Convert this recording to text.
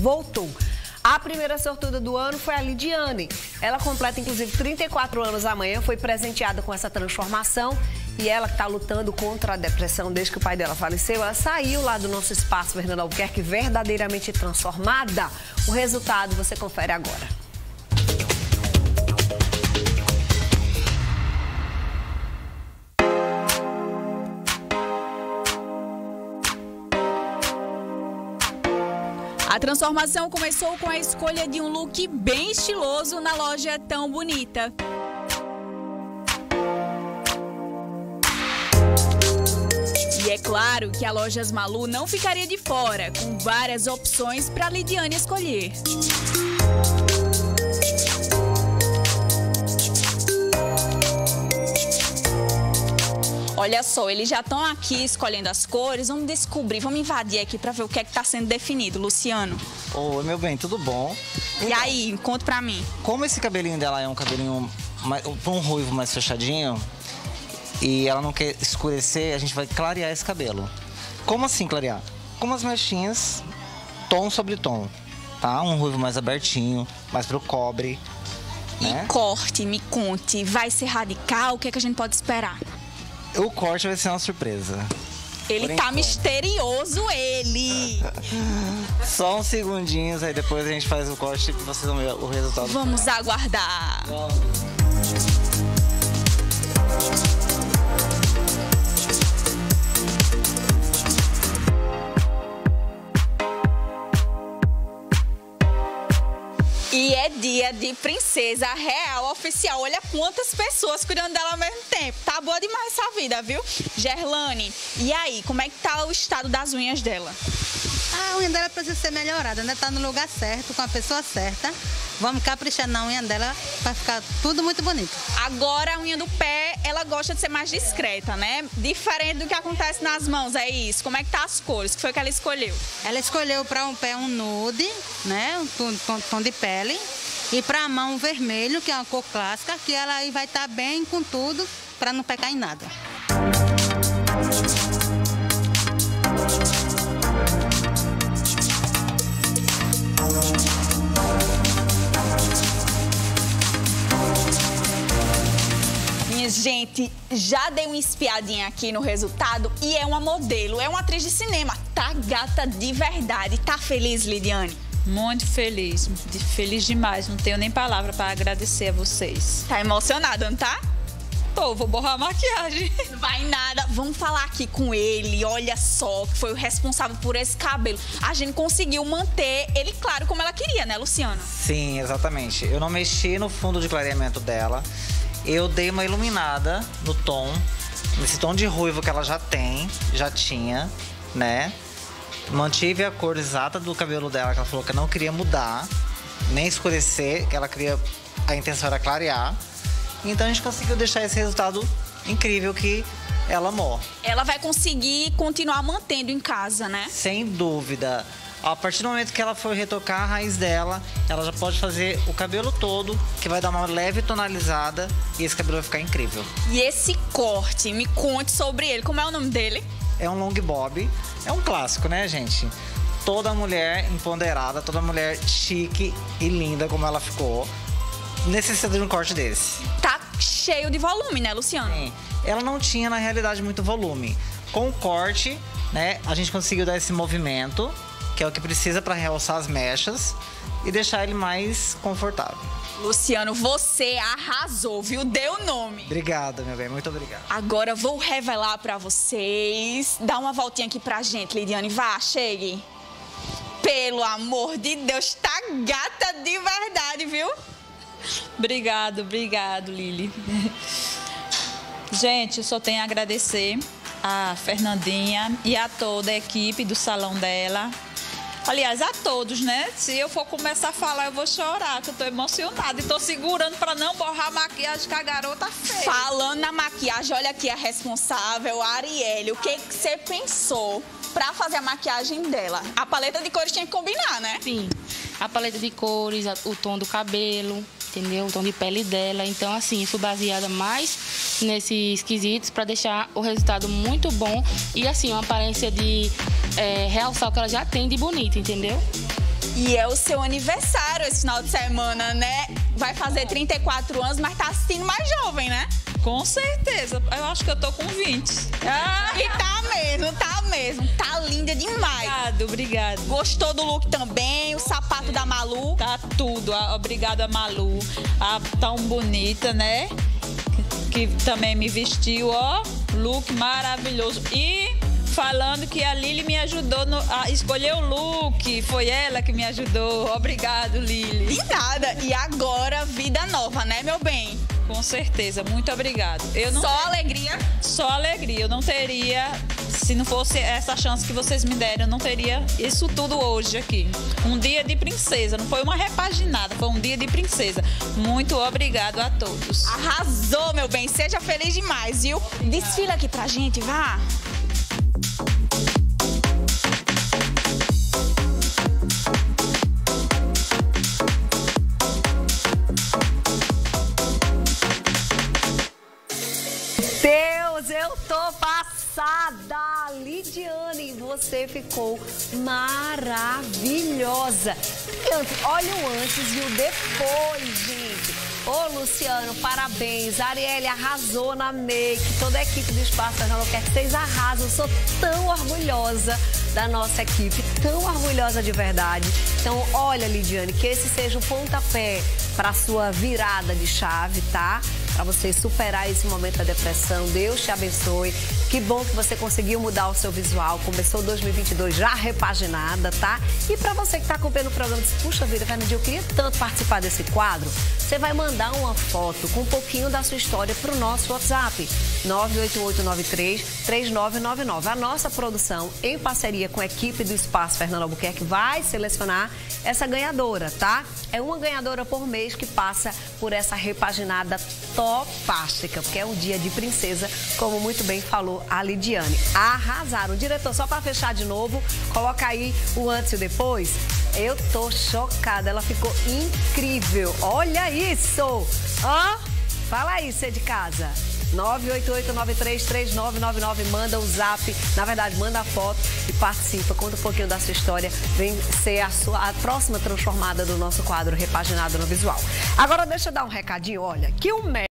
voltou. A primeira sortuda do ano foi a Lidiane. Ela completa, inclusive, 34 anos amanhã, foi presenteada com essa transformação. E ela que está lutando contra a depressão desde que o pai dela faleceu, ela saiu lá do nosso espaço Fernando Albuquerque verdadeiramente transformada. O resultado você confere agora. A transformação começou com a escolha de um look bem estiloso na loja Tão Bonita. E é claro que a Lojas Malu não ficaria de fora, com várias opções para Lidiane escolher. Olha só, eles já estão aqui escolhendo as cores. Vamos descobrir, vamos invadir aqui para ver o que é que está sendo definido, Luciano. Oi, meu bem, tudo bom? Então, e aí, conta pra mim. Como esse cabelinho dela é um cabelinho um ruivo mais fechadinho e ela não quer escurecer, a gente vai clarear esse cabelo. Como assim clarear? Com umas mechinhas, tom sobre tom, tá? Um ruivo mais abertinho, mais pro cobre. E corte, me conte, vai ser radical? O que é que a gente pode esperar? O corte vai ser uma surpresa. Ele tá misterioso, ele! Só uns segundinhos, aí depois a gente faz o corte e vocês vão ver o resultado. Vamos aguardar! E é dia de princesa real oficial. Olha quantas pessoas cuidando dela ao mesmo tempo. Tá boa demais essa vida, viu? Gerlane, e aí, como é que tá o estado das unhas dela? A unha dela precisa ser melhorada, né? Tá no lugar certo, com a pessoa certa. Vamos caprichar na unha dela para ficar tudo muito bonito. Agora a unha do pé, ela gosta de ser mais discreta, né? Diferente do que acontece nas mãos, é isso. Como é que tá as cores? O que foi que ela escolheu? Ela escolheu para um pé um nude, né? Um tom de pele. E para a mão um vermelho, que é uma cor clássica, que ela aí vai estar bem com tudo, para não pecar em nada. Gente, já dei uma espiadinha aqui no resultado e é uma modelo, é uma atriz de cinema. Tá gata de verdade. Tá feliz, Lidiane? Muito feliz, feliz demais. Não tenho nem palavra para agradecer a vocês. Tá emocionada, não tá? Tô, vou borrar a maquiagem. Não vai nada. Vamos falar aqui com ele. Olha só, que foi o responsável por esse cabelo. A gente conseguiu manter ele claro como ela queria, né, Luciano? Sim, exatamente. Eu não mexi no fundo de clareamento dela. Eu dei uma iluminada no tom, nesse tom de ruivo que ela já tinha, né? Mantive a cor exata do cabelo dela, que ela falou que não queria mudar, nem escurecer, que ela queria, a intenção era clarear. Então a gente conseguiu deixar esse resultado incrível que ela amou. Ela vai conseguir continuar mantendo em casa, né? Sem dúvida. A partir do momento que ela for retocar a raiz dela, ela já pode fazer o cabelo todo, que vai dar uma leve tonalizada e esse cabelo vai ficar incrível. E esse corte, me conte sobre ele. Como é o nome dele? É um long bob. É um clássico, né, gente? Toda mulher empoderada, toda mulher chique e linda como ela ficou, necessita de um corte desse. Tá cheio de volume, né, Luciano? Sim. Ela não tinha, na realidade, muito volume. Com o corte, né, a gente conseguiu dar esse movimento, que é o que precisa para realçar as mechas e deixar ele mais confortável. Luciano, você arrasou, viu? Deu nome. Obrigado, meu bem. Muito obrigado. Agora vou revelar para vocês. Dá uma voltinha aqui pra gente, Lidiane. Vá, chegue. Pelo amor de Deus, tá gata de verdade, viu? Obrigado, Lili. Gente, eu só tenho a agradecer a Fernandinha e a toda a equipe do salão dela. Aliás, a todos, né? Se eu for começar a falar, eu vou chorar, que eu tô emocionada. E tô segurando pra não borrar a maquiagem que a garota fez. Falando na maquiagem, olha aqui a responsável, a Arielle. O que você pensou pra fazer a maquiagem dela? A paleta de cores tinha que combinar, né? Sim. A paleta de cores, o tom do cabelo, entendeu? O tom de pele dela. Então, assim, fui baseada mais nesses quesitos para deixar o resultado muito bom e, assim, uma aparência de realçar o que ela já tem de bonita, entendeu? E é o seu aniversário esse final de semana, né? Vai fazer 34 anos, mas tá assistindo mais jovem, né? Com certeza. Eu acho que eu tô com 20. E tá mesmo, tá mesmo. Tá linda demais. Obrigado. Gostou do look também? O sapato da Malu? Tá tudo. Obrigada, Malu. Tão bonita, né? Que também me vestiu, ó. Look maravilhoso. E falando que a Lili me ajudou a escolher o look. Foi ela que me ajudou. Obrigado, Lili. De nada. E agora, vida nova, né, meu bem? Com certeza, muito obrigado. Só alegria? Só alegria. Eu não teria, se não fosse essa chance que vocês me deram, eu não teria isso tudo hoje aqui. Um dia de princesa, não foi uma repaginada, foi um dia de princesa. Muito obrigado a todos. Arrasou, meu bem. Seja feliz demais, viu? Desfila aqui pra gente, vá. Deus, eu tô passada! Lidiane, você ficou maravilhosa. Olha o antes e o depois, gente. Ô, Luciano, parabéns. A Arielle arrasou na make. Toda a equipe do Espaço Fernando Albuquerque, vocês arrasam. Eu sou tão orgulhosa da nossa equipe, tão orgulhosa de verdade. Então, olha, Lidiane, que esse seja o pontapé para a sua virada de chave, tá? Para você superar esse momento da depressão. Deus te abençoe. Que bom que você conseguiu mudar o seu visual. Começou 2022 já repaginada, tá? E para você que está acompanhando o programa, diz, puxa vida, Fernandinho, eu queria tanto participar desse quadro. Você vai mandar uma foto com um pouquinho da sua história para o nosso WhatsApp, 98893-3999. A nossa produção, em parceria com a equipe do Espaço Fernando Albuquerque, vai selecionar essa ganhadora, tá? É uma ganhadora por mês que passa por essa repaginada topástica, porque é um dia de princesa, como muito bem falou a Lidiane. Arrasaram. Diretor, só para fechar de novo, coloca aí o antes e o depois. Eu tô chocada, ela ficou incrível. Olha isso! Ó, fala aí, você de casa. 988933999, manda o zap, na verdade, manda a foto e participa, conta um pouquinho da sua história, vem ser a próxima transformada do nosso quadro Repaginado no Visual. Agora deixa eu dar um recadinho, olha, que o